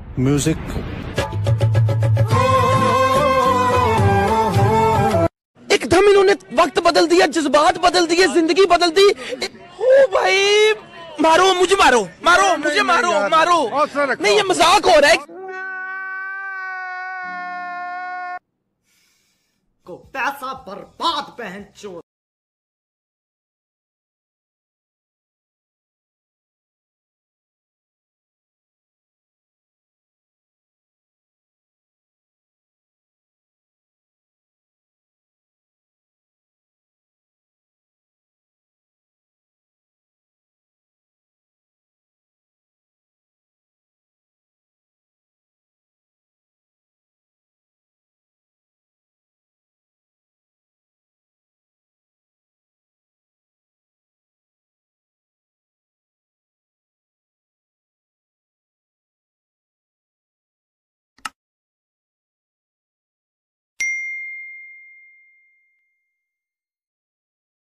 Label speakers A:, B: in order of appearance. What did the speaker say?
A: Music.
B: एकदम इन्होंने वक्त बदल दिया, जज्बात बदल दिए, जिंदगी बदल दी। ओ भाई मारो मुझे, मारो मारो मुझे, मारो मारो। नहीं ये मजाक हो रहा है।
C: को पैसा बर्बाद पहन चो।